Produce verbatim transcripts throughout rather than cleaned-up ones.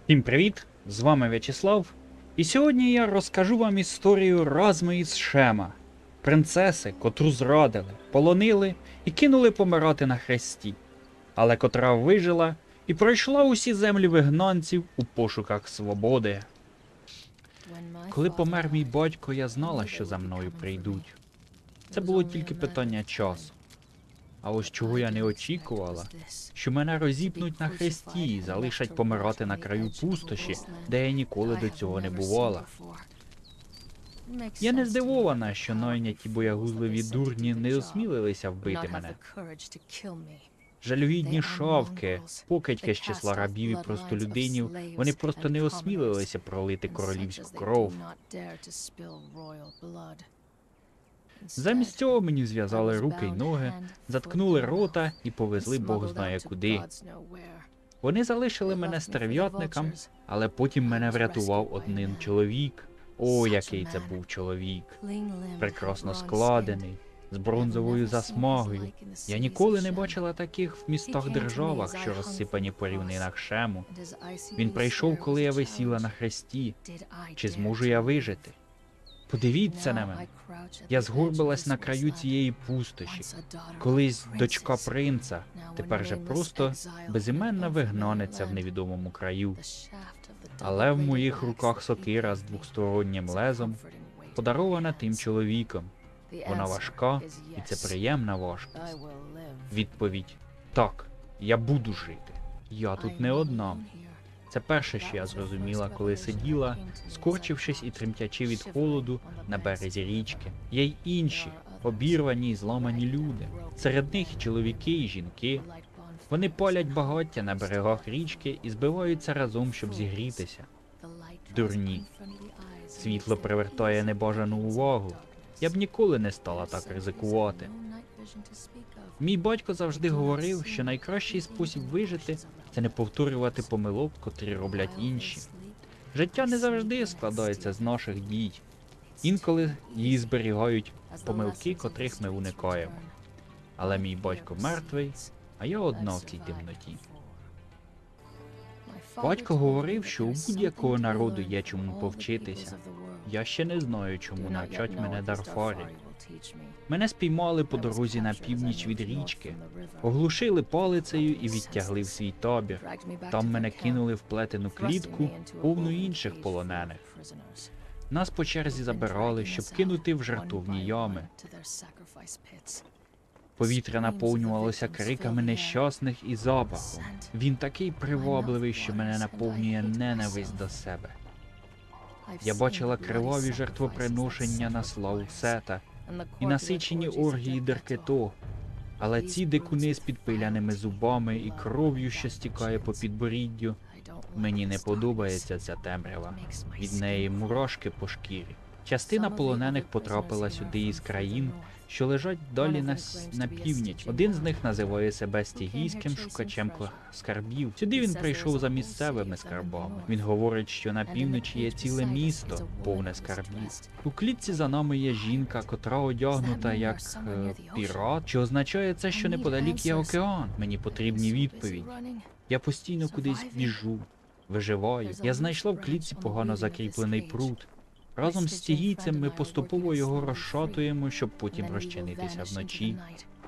Всім привіт! З вами В'ячеслав. І сьогодні я розкажу вам історію Разми із Шема, принцеси, котру зрадили, полонили і кинули помирати на хресті, але котра вижила і пройшла усі землі вигнанців у пошуках свободи. Коли помер мій батько, я знала, що за мною прийдуть. Це було тільки питання часу. А ось чого я не очікувала, що мене розіпнуть на хресті і залишать помирати на краю пустоші, де я ніколи до цього не бувала. Я не здивована, що найняті боягузливі дурні не осмілилися вбити мене. Жалюгідні шавки, покидьки з числа рабів і простолюдинів, вони просто не осмілилися пролити королівську кров. Замість цього мені зв'язали руки й ноги, заткнули рота і повезли Бог знає куди. Вони залишили мене стерв'ятником, але потім мене врятував один чоловік. О, який це був чоловік! Прекрасно складений, з бронзовою засмагою. Я ніколи не бачила таких в містах-державах, що розсипані по рівнинах Шему. Він прийшов, коли я висіла на хресті. Чи зможу я вижити? Подивіться на мене. Я згорбилась на краю цієї пустоші. Колись дочка принца, тепер же просто безіменна вигнаниця в невідомому краю. Але в моїх руках сокира з двостороннім лезом, подарована тим чоловіком. Вона важка, і це приємна важкість. Відповідь: так, я буду жити. Я тут не одна. Це перше, що я зрозуміла, коли сиділа, скорчившись і тремтячи від холоду на березі річки. Є й інші, обірвані й зламані люди. Серед них і чоловіки, і жінки. Вони палять багаття на берегах річки і збиваються разом, щоб зігрітися. Дурні. Світло привертає небажану увагу. Я б ніколи не стала так ризикувати. Мій батько завжди говорив, що найкращий спосіб вижити – це не повторювати помилок, котрі роблять інші. Життя не завжди складається з наших дій. Інколи її зберігають помилки, котрих ми уникаємо. Але мій батько мертвий, а я одна в цій темноті. Батько говорив, що у будь-якого народу є чому повчитися. Я ще не знаю, чому навчать мене Дарфарі. Мене спіймали по дорозі на північ від річки, оглушили палицею і відтягли в свій табір. Там мене кинули в плетену клітку, повну інших полонених. Нас по черзі забирали, щоб кинути в жертовні ями. Повітря наповнювалося криками нещасних і запахом. Він такий привабливий, що мене наповнює ненависть до себе. Я бачила криваві жертвоприношення на славу Сета і насичені оргії Деркето, але ці дикуни з підпиляними зубами і кров'ю, що стікає по підборіддю, мені не подобається ця темрява. Від неї мурашки по шкірі. Частина полонених потрапила сюди із країн, що лежать далі на, на північ. Один з них називає себе стігійським шукачем скарбів. Сюди він прийшов за місцевими скарбами. Він говорить, що на півночі є ціле місто, повне скарбів. У клітці за нами є жінка, котра одягнута як е, пірат, що означає це, що неподалік є океан. Мені потрібні відповіді. Я постійно кудись біжу, виживаю. Я знайшла в клітці погано закріплений прут. Разом з стігійцем ми поступово його розшатуємо, щоб потім розчинитися вночі.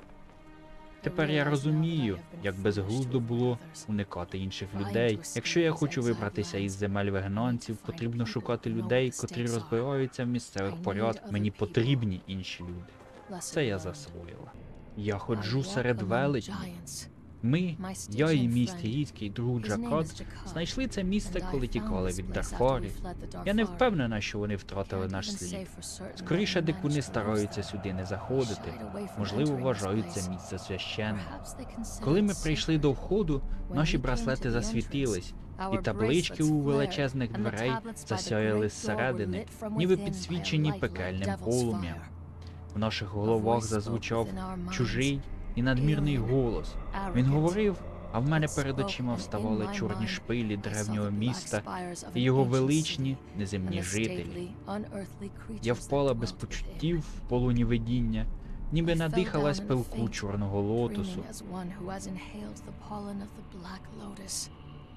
Тепер я розумію, як безглуздо було уникати інших людей. Якщо я хочу вибратися із земель вигнанців, потрібно шукати людей, котрі розбираються в місцевих порядках. Мені потрібні інші люди. Це я засвоїла. Я ходжу серед велетнів. Ми, я і мій стігійський друг Джакат, знайшли це місце, коли тікали від Дарфарі. Я не впевнена, що вони втратили наш слід. Скоріше дикуни стараються сюди не заходити. Можливо, вважають це місце священним. Коли ми прийшли до входу, наші браслети засвітились, і таблички у величезних дверей засяяли зсередини, ніби підсвічені пекельним полум'ям. В наших головах зазвучав чужий і надмірний голос. Він говорив, а в мене перед очима вставали чорні шпилі древнього міста і його величні неземні жителі. Я впала без почуттів в полоні видіння, ніби надихалась пилку чорного лотосу.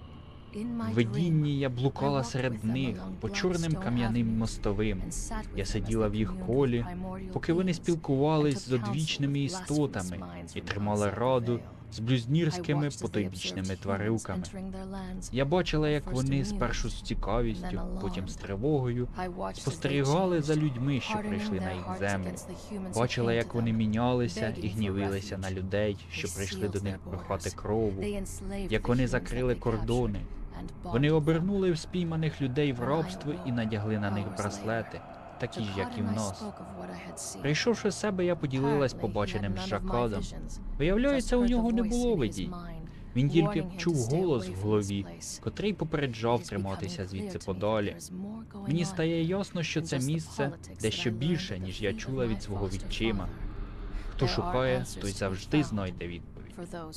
В видінні я блукала серед них по чорним кам'яним мостовим. Я сиділа в їх колі, поки вони спілкувались з одвічними істотами і тримала раду з блюзнірськими потойбічними тварюками. Я бачила, як вони спершу з цікавістю, потім з тривогою спостерігали за людьми, що прийшли на їх землю. Бачила, як вони мінялися і гнівилися на людей, що прийшли до них прохати крову, як вони закрили кордони. Вони обернули спійманих людей в рабство і надягли на них браслети, такі ж, як і в нас. Прийшовши в себе, я поділилась побаченим з Жакадом. Виявляється, у нього не було видінь. Він тільки чув голос в голові, котрий попереджав триматися звідси подалі. Мені стає ясно, що це місце дещо більше, ніж я чула від свого відчима. Хто шукає, той завжди знайде відповідь.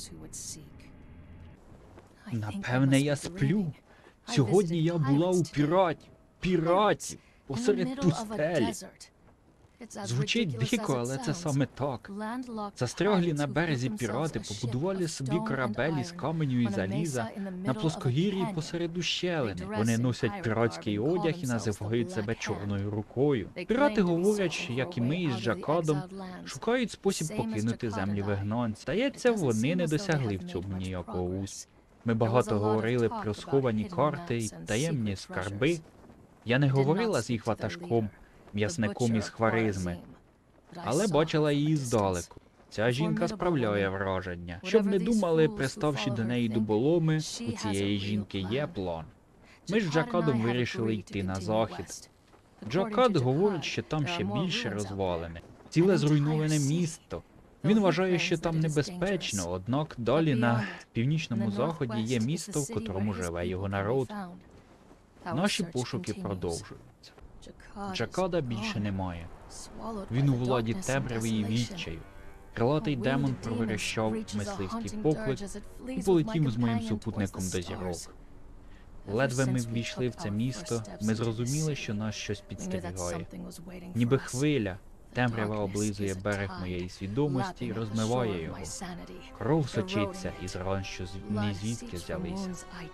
Напевне, я сплю. Сьогодні я була у піратів. Піратів! Посеред пустелі. Звучить дико, але це саме так. Застряглі на березі пірати побудували собі корабель із каменю і заліза на плоскогір'ї посеред ущелини. Вони носять піратський одяг і називають себе Чорною рукою. Пірати говорять, як і ми із Жакадом, шукають спосіб покинути землі вигнанців. Здається, вони не досягли в цьому ніякого успіху. Ми багато говорили про сховані карти і таємні скарби. Я не говорила з їх ватажком, м'ясником із Хваризми, але бачила її здалеку. Ця жінка справляє враження. Щоб не думали, приставши до неї дуболоми, у цієї жінки є план. Ми з Джакадом вирішили йти на захід. Джакад говорить, що там ще більше розвалини. Ціле зруйноване місто. Він вважає, що там небезпечно, однак далі на північному заході є місто, в котрому живе його народ. Наші пошуки продовжуються. Джакада більше немає. Він у владі темряви і відчаю. Крилатий демон проверещав мисливський поклик і полетів з моїм супутником до зірок. Ледве ми ввійшли в це місто, ми зрозуміли, що нас щось підстерігає. Ніби хвиля, темрява облизує берег моєї свідомості і розмиває його. Кров сочиться із ран, що ні звідки взялися.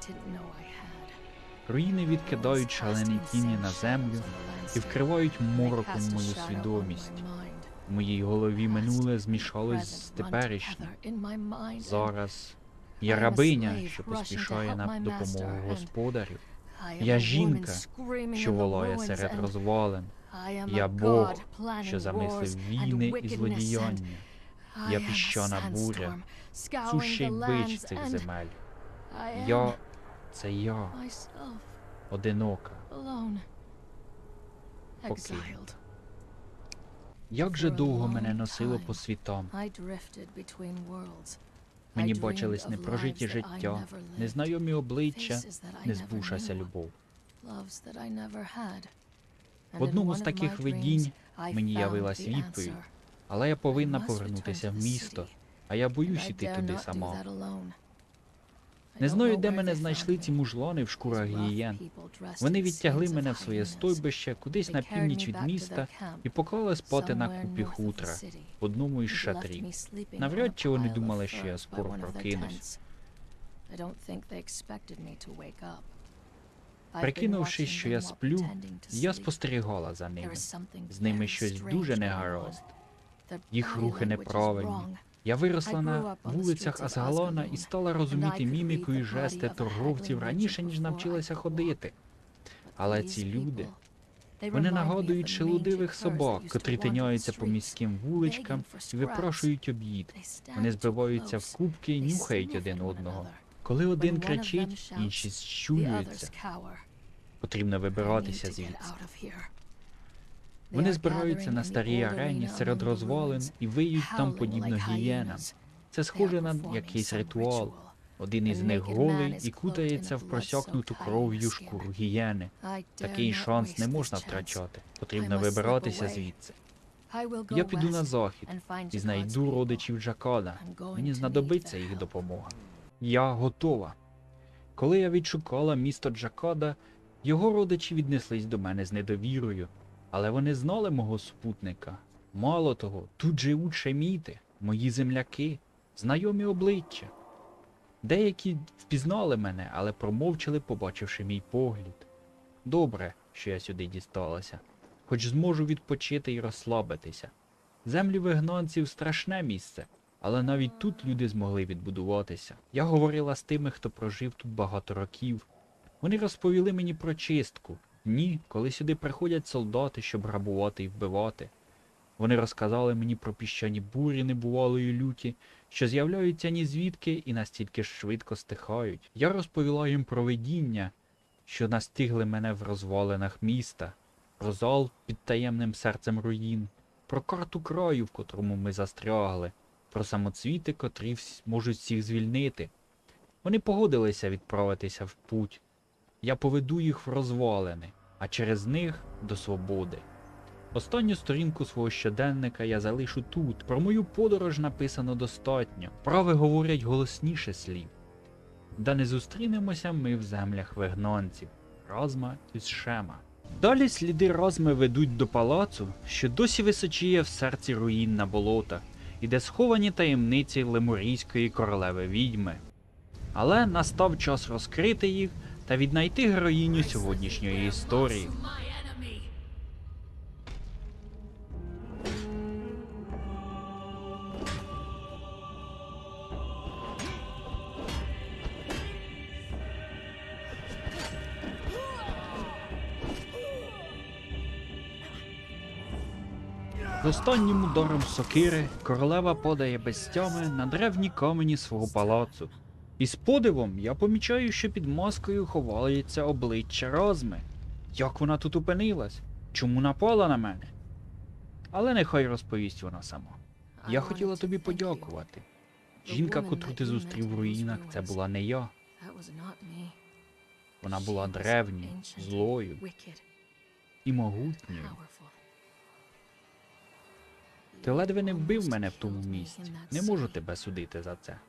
Руїни відкидають шалені тіні на землю і вкривають мороком мою свідомість. В моїй голові минуле змішалось з теперішнім. Зараз я рабиня, що поспішає на допомогу господарю. Я жінка, що волає серед розвалин. Я Бог, що замислив війни і злодіяння. Я піщана буря, сущий бич цих земель. Я — це я, одинока, покинута. Як же довго мене носило по світам. Мені бачились непрожиті життя, незнайомі обличчя, не збувшася любов. В одному з таких видінь мені явилась відповідь, але я повинна повернутися в місто, а я боюсь іти туди сама. Не знаю, де мене знайшли ці мужлани в шкурах гієн. Вони відтягли мене в своє стойбище кудись на північ від міста і поклали спати на купі хутра в одному із шатрів. Навряд чи вони думали, що я скоро прокинусь. Прикинувши, що я сплю, я спостерігала за ними. З ними щось дуже негаразд. Їх рухи неправильні. Я виросла на вулицях Асгалана і стала розуміти міміку і жести торговців раніше, ніж навчилася ходити. Але ці люди, вони нагадують шелудивих собак, котрі тиняються по міським вуличкам і випрошують обід. Вони збиваються в кубки і нюхають один одного. Коли один кричить, інші зчулюються. Потрібно вибиратися звідси. Вони збираються на старій арені серед розвалин і виють там подібно гієнам. Це схоже на якийсь ритуал. Один із них голий і кутається в просякнуту кров'ю шкуру гієни. Такий шанс не можна втрачати. Потрібно вибиратися звідси. Я піду на захід і знайду родичів Джакада. Мені знадобиться їх допомога. Я готова. Коли я відшукала місто Джакада, його родичі віднеслись до мене з недовірою. Але вони знали мого супутника. Мало того, тут живуть шеміти, мої земляки, знайомі обличчя. Деякі впізнали мене, але промовчали, побачивши мій погляд. Добре, що я сюди дісталася. Хоч зможу відпочити і розслабитися. Землі вигнанців – страшне місце, але навіть тут люди змогли відбудуватися. Я говорила з тими, хто прожив тут багато років. Вони розповіли мені про чистку. Ні, коли сюди приходять солдати, щоб грабувати і вбивати. Вони розказали мені про піщані бурі небувалої люті, що з'являються ні звідки і настільки ж швидко стихають. Я розповіла їм про видіння, що настигли мене в розвалинах міста, про зал під таємним серцем руїн, про карту краю, в котрому ми застрягли, про самоцвіти, котрі вс- можуть всіх звільнити. Вони погодилися відправитися в путь. Я поведу їх в розвалини, а через них до свободи. Останню сторінку свого щоденника я залишу тут. Про мою подорож написано достатньо. Прави говорять голосніше слів. Да не зустрінемося ми в землях вигнанців. Разма із Шема. Далі сліди Разми ведуть до палацу, що досі височіє в серці руїн на болотах, і де сховані таємниці лемурійської королеви відьми. Але настав час розкрити їх та віднайти героїню сьогоднішньої історії. З останнім ударом сокири королева падає без тями на древні камені свого палацу. І з подивом я помічаю, що під маскою ховається обличчя Разми. Як вона тут опинилась? Чому напала на мене? Але нехай розповість вона сама. Я хотіла тобі подякувати. Жінка, котру ти зустрів в руїнах, це була не я. Вона була древньою, злою і могутньою. Ти ледве не вбив мене в тому місці. Не можу тебе судити за це.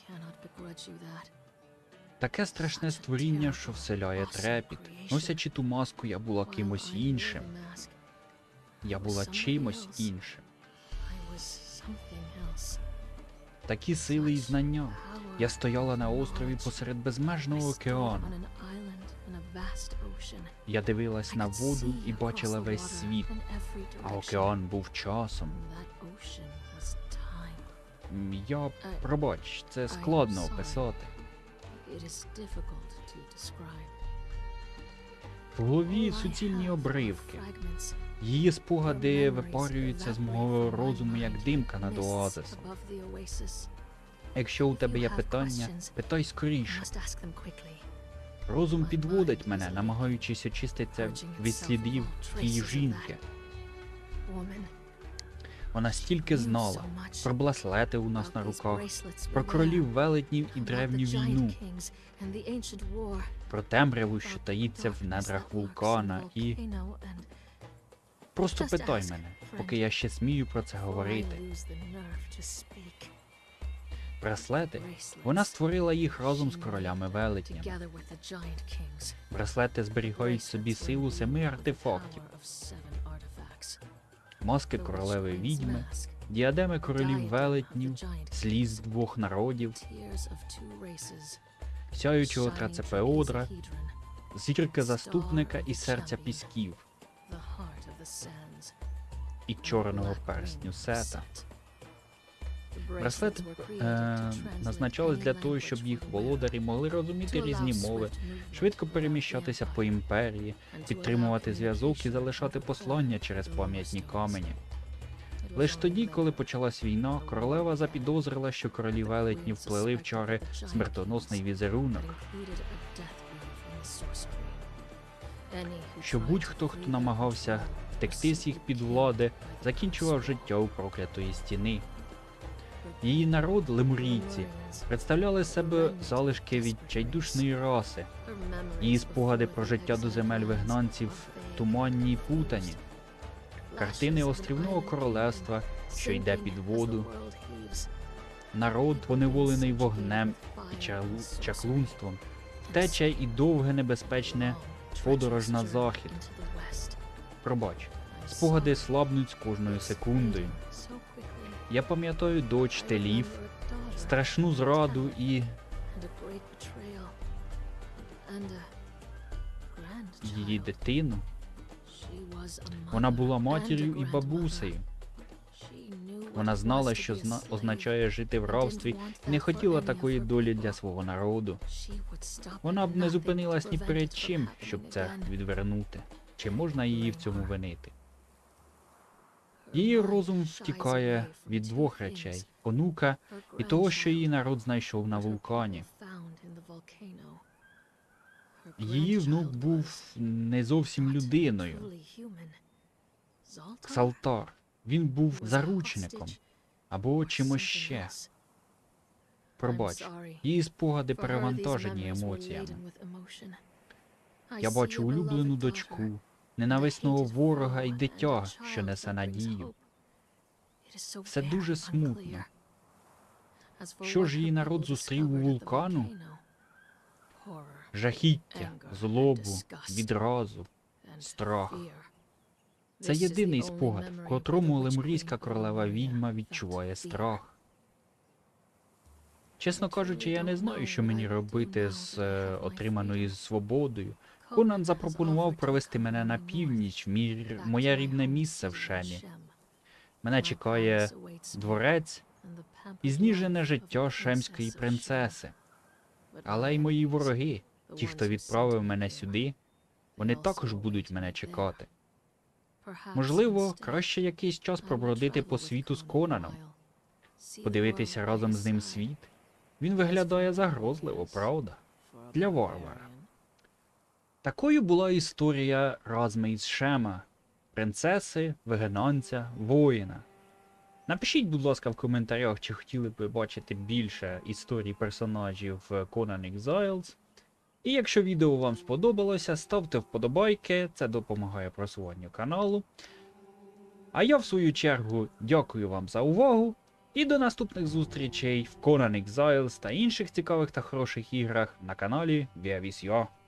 Таке страшне створіння, що вселяє трепіт. Носячи ту маску, я була кимось іншим. Я була чимось іншим. Такі сили і знання. Я стояла на острові посеред безмежного океану. Я дивилась на воду і бачила весь світ, а океан був часом. М, Я, пробач, це складно описати. В голові суцільні обривки. Її спогади випарюються з мого розуму, як димка над оазисом. Якщо у тебе є питання, питай скоріше. Розум підводить мене, намагаючись очиститися від слідів тієї жінки. Вона стільки знала про браслети у нас на руках, про королів велетнів і древню війну, про темряву, що таїться в недрах вулкана, і... Просто питай мене, поки я ще смію про це говорити. Браслети? Вона створила їх разом з королями велетнями. Браслети зберігають в собі силу семи артефактів. Маски королеви відьми, діадеми королів велетнів, сліз двох народів, сяючого трацепеодра, зірки заступника і серця пісків, і чорного перстню Сета. Браслети е, назначались для того, щоб їх володарі могли розуміти різні мови, швидко переміщатися по імперії, підтримувати зв'язок і залишати послання через пам'ятні камені. Лиш тоді, коли почалась війна, королева запідозрила, що королі велетні вплели в чари смертоносний візерунок. Що будь-хто, хто намагався втекти з їх під влади, закінчував життя у проклятої стіни. Її народ, лемурійці, представляли себе залишки відчайдушної раси. Її спогади про життя до земель вигнанців туманні й путані. Картини острівного королевства, що йде під воду. Народ, поневолений вогнем і чалу- чаклунством. Втеча і довге небезпечне подорож на захід. Пробач, спогади слабнуть з кожною секундою. Я пам'ятаю дощ телів, страшну зраду і її дитину. Вона була матір'ю і бабусею. Вона знала, що зна... означає жити в рабстві, і не хотіла такої долі для свого народу. Вона б не зупинилась ні перед чим, щоб це відвернути. Чи можна її в цьому винити? Її розум втікає від двох речей – онука і того, що її народ знайшов на вулкані. Її внук був не зовсім людиною. Ксалтар. Він був заручником або чимось ще. Пробач, її спогади перевантажені емоціями. Я бачу улюблену дочку, ненависного ворога і дитя, що несе надію. Все дуже смутно. Що ж її народ зустрів у вулкану? Жахіття, злобу, відразу, страх. Це єдиний спогад, в котрому лемурійська королева відьма відчуває страх. Чесно кажучи, я не знаю, що мені робити з е, отриманою свободою. Конан запропонував провести мене на північ, в мій, моє рідне місце в Шемі. Мене чекає дворець і зніжене життя шемської принцеси. Але й мої вороги, ті, хто відправив мене сюди, вони також будуть мене чекати. Можливо, краще якийсь час пробродити по світу з Конаном, подивитися разом з ним світ. Він виглядає загрозливо, правда? Для варвара. Такою була історія Разми із Шема, принцеси, вигнанця, воїна. Напишіть, будь ласка, в коментарях, чи хотіли б ви бачити більше історій персонажів Conan Exiles. І якщо відео вам сподобалося, ставте вподобайки, це допомагає просуванню каналу. А я, в свою чергу, дякую вам за увагу і до наступних зустрічей в Conan Exiles та інших цікавих та хороших іграх на каналі Віавісьо.